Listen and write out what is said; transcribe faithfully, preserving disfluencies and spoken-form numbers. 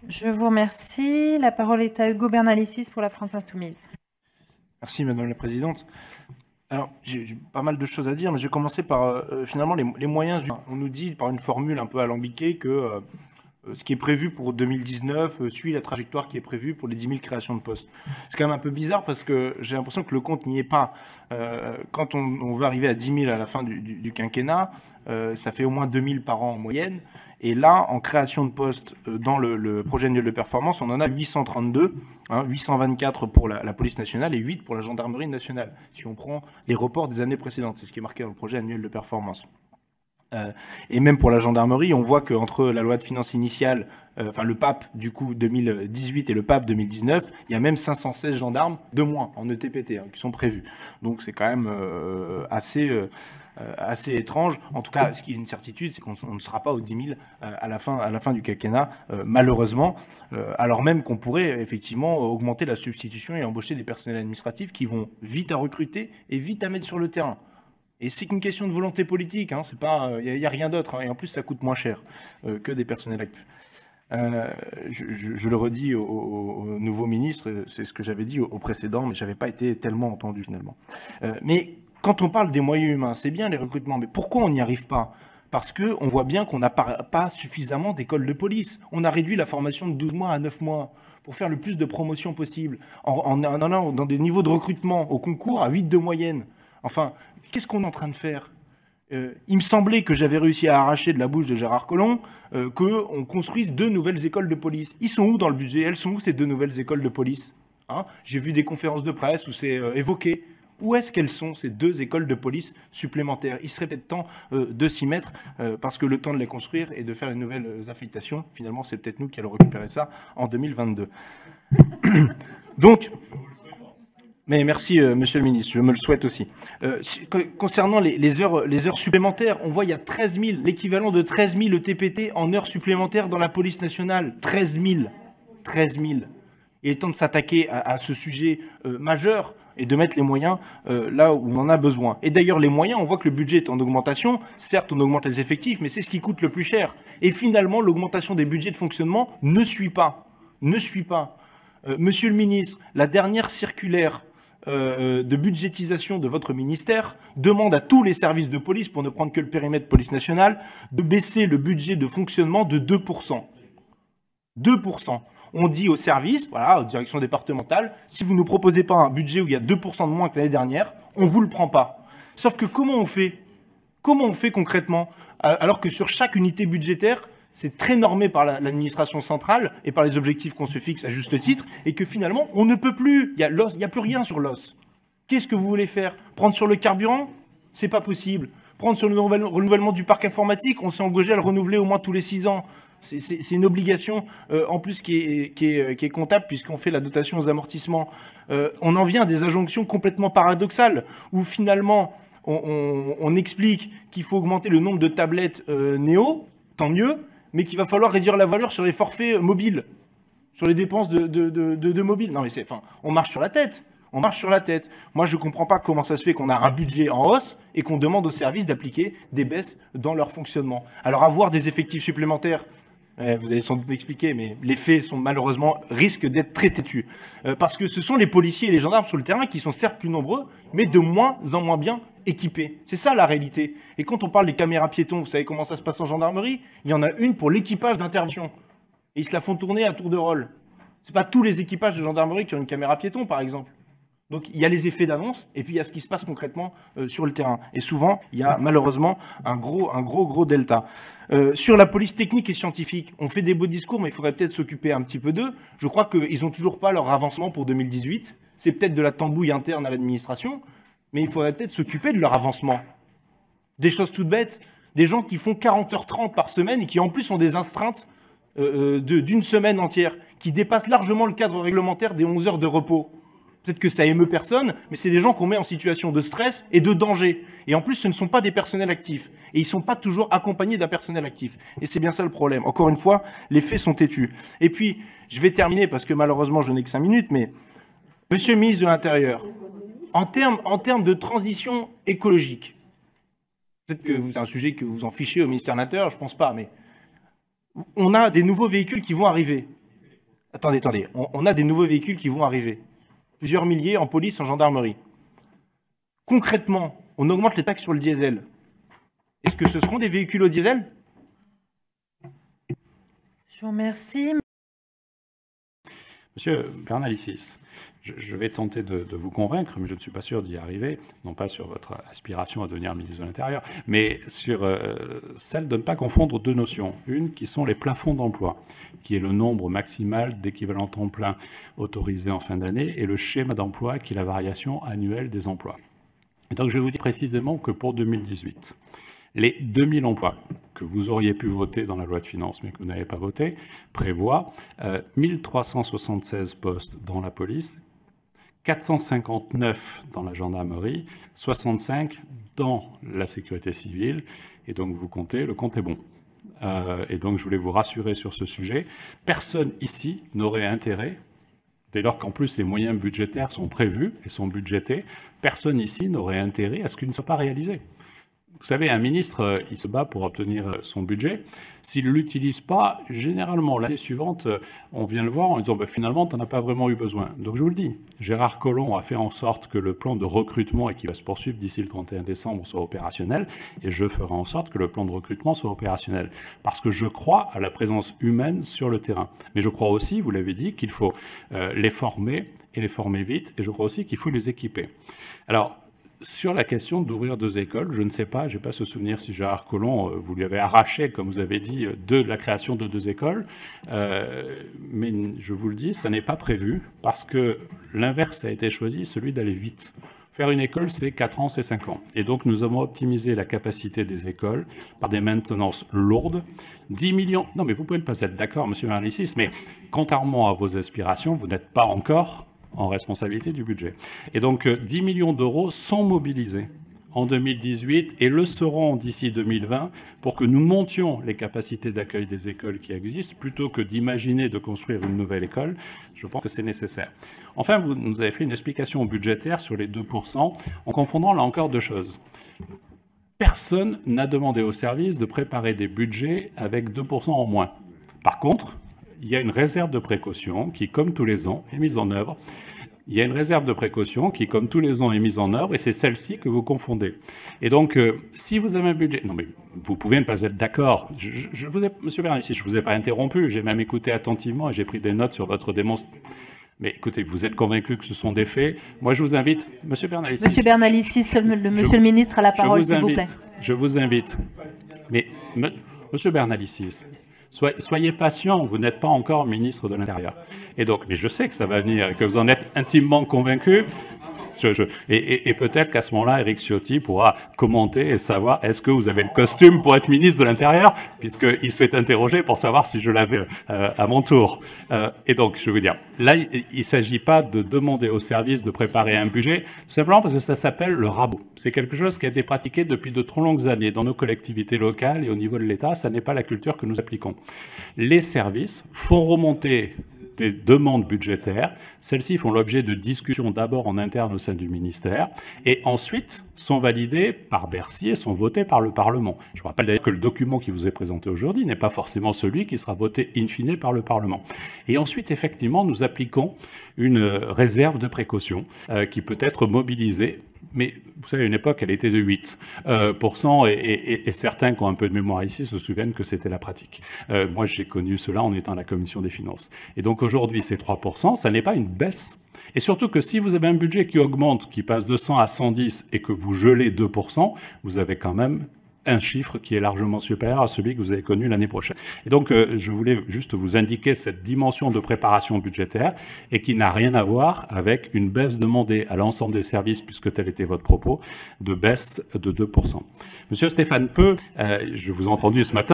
Je vous remercie. La parole est à Hugo Bernalicis pour la France Insoumise. Merci Madame la Présidente. Alors, j'ai pas mal de choses à dire, mais je vais commencer par, euh, finalement, les, les moyens. On nous dit, par une formule un peu alambiquée, que euh, ce qui est prévu pour deux mille dix-neuf euh, suit la trajectoire qui est prévue pour les dix mille créations de postes. C'est quand même un peu bizarre parce que j'ai l'impression que le compte n'y est pas. Euh, quand on, on veut arriver à dix mille à la fin du, du, du quinquennat, euh, ça fait au moins deux mille par an en moyenne. Et là, en création de postes dans le, le projet annuel de performance, on en a huit cent trente-deux, hein, huit cent vingt-quatre pour la, la police nationale et huit pour la gendarmerie nationale, si on prend les reports des années précédentes. C'est ce qui est marqué dans le projet annuel de performance. Euh, et même pour la gendarmerie, on voit qu'entre la loi de finances initiale, euh, enfin le P A P du coup deux mille dix-huit et le P A P deux mille dix-neuf, il y a même cinq cent seize gendarmes de moins en E T P T hein, qui sont prévus. Donc c'est quand même euh, assez... Euh, Euh, assez étrange. En tout cas, ce qui est une certitude, c'est qu'on ne sera pas aux dix mille euh, à la fin, à la fin du quinquennat, euh, malheureusement, euh, alors même qu'on pourrait effectivement augmenter la substitution et embaucher des personnels administratifs qui vont vite à recruter et vite à mettre sur le terrain. Et c'est qu'une question de volonté politique, hein, c'est pas, il n'y a, a rien d'autre, hein, et en plus ça coûte moins cher euh, que des personnels actifs. Euh, je, je, je le redis au, au, au nouveau ministre, c'est ce que j'avais dit au, au précédent, mais j'avais pas été tellement entendu finalement. Euh, mais quand on parle des moyens humains, c'est bien les recrutements, mais pourquoi on n'y arrive pas? Parce qu'on voit bien qu'on n'a pas, pas suffisamment d'écoles de police. On a réduit la formation de douze mois à neuf mois pour faire le plus de promotion possible, en, en, en allant dans des niveaux de recrutement au concours à huit de moyenne. Enfin, qu'est-ce qu'on est en train de faire? euh, Il me semblait que j'avais réussi à arracher de la bouche de Gérard Collomb euh, qu'on construise deux nouvelles écoles de police. Ils sont où dans le budget? Elles sont où ces deux nouvelles écoles de police, hein? J'ai vu des conférences de presse où c'est euh, évoqué. Où est-ce qu'elles sont, ces deux écoles de police supplémentaires? Il serait peut-être temps euh, de s'y mettre, euh, parce que le temps de les construire et de faire une nouvelle euh, affectation, finalement, c'est peut-être nous qui allons récupérer ça en deux mille vingt-deux. Donc, mais merci, euh, Monsieur le Ministre, je me le souhaite aussi. Euh, concernant les, les, heures, les heures supplémentaires, on voit il y a treize mille, l'équivalent de treize mille E T P T en heures supplémentaires dans la police nationale. treize mille. treize mille. Il est temps de s'attaquer à, à ce sujet euh, majeur et de mettre les moyens euh, là où on en a besoin. Et d'ailleurs, les moyens, on voit que le budget est en augmentation. Certes, on augmente les effectifs, mais c'est ce qui coûte le plus cher. Et finalement, l'augmentation des budgets de fonctionnement ne suit pas. Ne suit pas. Euh, Monsieur le ministre, la dernière circulaire euh, de budgétisation de votre ministère demande à tous les services de police, pour ne prendre que le périmètre police nationale, de baisser le budget de fonctionnement de deux pour cent. deux pour cent. On dit aux services, voilà, aux directions départementales, si vous ne nous proposez pas un budget où il y a deux pour cent de moins que l'année dernière, on ne vous le prend pas. Sauf que comment on fait? Comment on fait concrètement? Alors que sur chaque unité budgétaire, c'est très normé par l'administration centrale et par les objectifs qu'on se fixe à juste titre, et que finalement, on ne peut plus. Il n'y a, a plus rien sur l'os. Qu'est-ce que vous voulez faire? Prendre sur le carburant? C'est pas possible. Prendre sur le renouvellement du parc informatique? On s'est engagé à le renouveler au moins tous les six ans. C'est une obligation euh, en plus qui est, qui est, qui est comptable puisqu'on fait la dotation aux amortissements. Euh, on en vient à des injonctions complètement paradoxales où finalement on, on, on explique qu'il faut augmenter le nombre de tablettes euh, Néo, tant mieux, mais qu'il va falloir réduire la valeur sur les forfaits mobiles, sur les dépenses de, de, de, de, de mobiles. Non mais c'est, enfin, on marche sur la tête. On marche sur la tête. Moi, je ne comprends pas comment ça se fait qu'on a un budget en hausse et qu'on demande aux services d'appliquer des baisses dans leur fonctionnement. Alors, avoir des effectifs supplémentaires, eh, vous allez sans doute m'expliquer, mais les faits sont malheureusement, risquent d'être très têtus. Euh, parce que ce sont les policiers et les gendarmes sur le terrain qui sont certes plus nombreux, mais de moins en moins bien équipés. C'est ça la réalité. Et quand on parle des caméras piétons, vous savez comment ça se passe en gendarmerie? Il y en a une pour l'équipage d'intervention. Et ils se la font tourner à tour de rôle. Ce n'est pas tous les équipages de gendarmerie qui ont une caméra piéton, par exemple. Donc il y a les effets d'annonce et puis il y a ce qui se passe concrètement euh, sur le terrain. Et souvent, il y a malheureusement un gros, un gros, gros delta. Euh, sur la police technique et scientifique, on fait des beaux discours, mais il faudrait peut-être s'occuper un petit peu d'eux. Je crois qu'ils n'ont toujours pas leur avancement pour deux mille dix-huit. C'est peut-être de la tambouille interne à l'administration, mais il faudrait peut-être s'occuper de leur avancement. Des choses toutes bêtes, des gens qui font quarante heures trente par semaine et qui en plus ont des astreintes euh, d'une semaine entière, qui dépassent largement le cadre réglementaire des onze heures de repos. Peut-être que ça émeut personne, mais c'est des gens qu'on met en situation de stress et de danger. Et en plus, ce ne sont pas des personnels actifs. Et ils ne sont pas toujours accompagnés d'un personnel actif. Et c'est bien ça le problème. Encore une fois, les faits sont têtus. Et puis, je vais terminer parce que malheureusement, je n'ai que cinq minutes, mais Monsieur le ministre de l'Intérieur, en termes, en termes de transition écologique, peut-être que c'est un sujet que vous en fichez au ministère de l'Intérieur, je ne pense pas, mais on a des nouveaux véhicules qui vont arriver. Attendez, attendez, on, on a des nouveaux véhicules qui vont arriver. Plusieurs milliers en police, en gendarmerie. Concrètement, on augmente les taxes sur le diesel. Est-ce que ce seront des véhicules au diesel? Je vous remercie. Monsieur Bernalicis, je, je vais tenter de, de vous convaincre, mais je ne suis pas sûr d'y arriver, non pas sur votre aspiration à devenir ministre de l'Intérieur, mais sur euh, celle de ne pas confondre deux notions. Une qui sont les plafonds d'emploi, qui est le nombre maximal d'équivalents temps plein autorisés en fin d'année, et le schéma d'emploi, qui est la variation annuelle des emplois. Et donc je vais vous dire précisément que pour deux mille dix-huit, les deux mille emplois que vous auriez pu voter dans la loi de finances, mais que vous n'avez pas voté, prévoient euh, mille trois cent soixante-seize postes dans la police, quatre cent cinquante-neuf dans la gendarmerie, soixante-cinq dans la sécurité civile, et donc vous comptez, le compte est bon. Euh, et donc je voulais vous rassurer sur ce sujet. Personne ici n'aurait intérêt, dès lors qu'en plus les moyens budgétaires sont prévus et sont budgétés, personne ici n'aurait intérêt à ce qu'ils ne soient pas réalisés. Vous savez, un ministre, il se bat pour obtenir son budget. S'il ne l'utilise pas, généralement, l'année suivante, on vient le voir en disant bah, « finalement, tu n'en as pas vraiment eu besoin ». Donc je vous le dis, Gérard Collomb a fait en sorte que le plan de recrutement, et qui va se poursuivre d'ici le trente et un décembre, soit opérationnel, et je ferai en sorte que le plan de recrutement soit opérationnel. Parce que je crois à la présence humaine sur le terrain. Mais je crois aussi, vous l'avez dit, qu'il faut euh, les former, et les former vite, et je crois aussi qu'il faut les équiper. Alors, sur la question d'ouvrir deux écoles, je ne sais pas, je n'ai pas ce souvenir si Gérard Collomb, vous lui avez arraché, comme vous avez dit, de la création de deux écoles, euh, mais je vous le dis, ça n'est pas prévu, parce que l'inverse a été choisi, celui d'aller vite. Faire une école, c'est quatre ans, c'est cinq ans. Et donc, nous avons optimisé la capacité des écoles par des maintenances lourdes. dix millions... Non, mais vous pouvez ne pas être d'accord, monsieur Bernalicis, mais contrairement à vos aspirations, vous n'êtes pas encore en responsabilité du budget. Et donc, dix millions d'euros sont mobilisés en deux mille dix-huit et le seront d'ici deux mille vingt pour que nous montions les capacités d'accueil des écoles qui existent, plutôt que d'imaginer de construire une nouvelle école. Je pense que c'est nécessaire. Enfin, vous nous avez fait une explication budgétaire sur les deux pour cent en confondant là encore deux choses. Personne n'a demandé au service de préparer des budgets avec deux pour cent en moins. Par contre, il y a une réserve de précaution qui, comme tous les ans, est mise en œuvre. Il y a une réserve de précaution qui, comme tous les ans, est mise en œuvre, et c'est celle-ci que vous confondez. Et donc, euh, si vous avez un budget... Non, mais vous pouvez ne pas être d'accord. Je, je, je vous ai... Monsieur Bernalicis, je ne vous ai pas interrompu, j'ai même écouté attentivement et j'ai pris des notes sur votre démonstration. Mais écoutez, vous êtes convaincu que ce sont des faits. Moi, je vous invite... Monsieur Bernalicis... Monsieur Bernalicis, le, le, monsieur je, le ministre a la parole, s'il vous plaît. Je vous invite. Mais, me, monsieur Bernalicis... Soyez patient, vous n'êtes pas encore ministre de l'Intérieur. Et donc, mais je sais que ça va venir et que vous en êtes intimement convaincu. Je, je, et et, et peut-être qu'à ce moment-là, Éric Ciotti pourra commenter et savoir est-ce que vous avez le costume pour être ministre de l'Intérieur, puisqu'il s'est interrogé pour savoir si je l'avais euh, à mon tour. Euh, et donc, je veux dire, là, il ne s'agit pas de demander au service de préparer un budget, tout simplement parce que ça s'appelle le rabot. C'est quelque chose qui a été pratiqué depuis de trop longues années dans nos collectivités locales et au niveau de l'État. Ça n'est pas la culture que nous appliquons. Les services font remonter des demandes budgétaires. Celles-ci font l'objet de discussions d'abord en interne au sein du ministère et ensuite sont validées par Bercy et sont votées par le Parlement. Je vous rappelle d'ailleurs que le document qui vous est présenté aujourd'hui n'est pas forcément celui qui sera voté in fine par le Parlement. Et ensuite, effectivement, nous appliquons une réserve de précaution euh, qui peut être mobilisée. Mais vous savez, à une époque, elle était de huit pour cent et, et, et certains qui ont un peu de mémoire ici se souviennent que c'était la pratique. Euh, moi, j'ai connu cela en étant à la Commission des Finances. Et donc aujourd'hui, c'est trois pour cent, ça n'est pas une baisse. Et surtout que si vous avez un budget qui augmente, qui passe de cent à cent dix et que vous gelez deux pour cent, vous avez quand même un chiffre qui est largement supérieur à celui que vous avez connu l'année prochaine. Et donc, euh, je voulais juste vous indiquer cette dimension de préparation budgétaire et qui n'a rien à voir avec une baisse demandée à l'ensemble des services, puisque tel était votre propos, de baisse de deux pour cent. Monsieur Stéphane Peu, euh, je vous ai entendu ce matin,